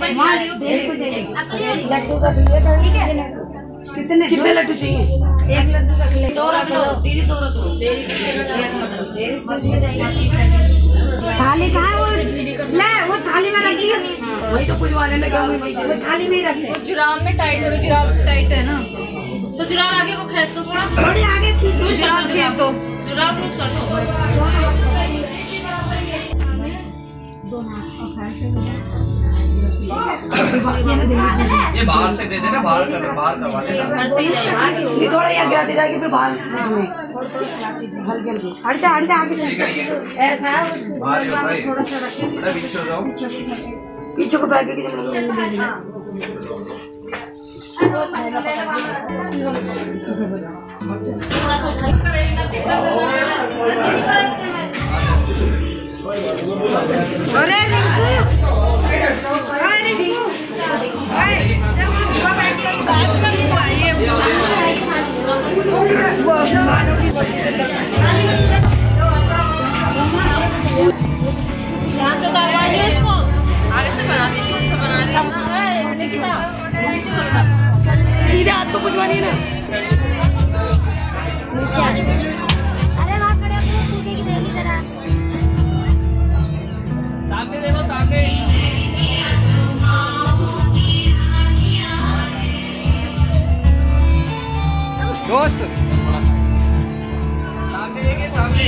लड्डू का ठीक है। कितने लड्डू चाहिए? एक लड्डू रख ले। 2 रख लो दीदी, 2 रख लो। थाली कहाँ है वो? ले वो थाली में रखी है। वही तो कुछ वाले में क्या हुई, वही थाली में ही रख ले। जुराब में टाइट करो, जुराब टाइट है ना तो जुराब आगे को खींच दो, थोड़ा थोड़ी आगे खींचो, जुराब खींच दो, जुराब लूज कर दो। ये बाहर से दे देना, बाहर करवा लेना, थोड़ा यहाँ गिराती जाएगी फिर बाहर हल्के हल्के हटते हटते आगे ऐसा थोड़ा सा रखे, पीछे हो जाओ, पीछे को बैठ के अरे आगे से बना दीजिए, पीछे से बना सीधे हाथ को पुजवानी ना नीचे। अरे वहाँ खड़े अपने सूखे की देवी तरह सामने देखो, सामने दोस्त सामने देखिए, सामने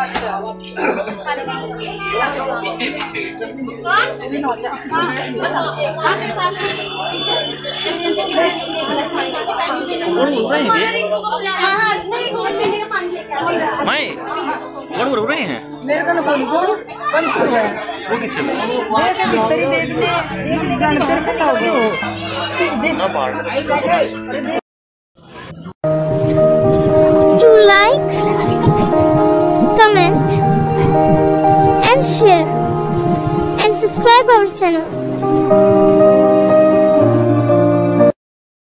बड़ बड़ रहे हैं मेरे को ना बोली बोल बंद हो गया वो किसे मेरे भीतर ही देखते गाने पे पता हो गया ना बाहर To like, comment and share and subscribe our channel.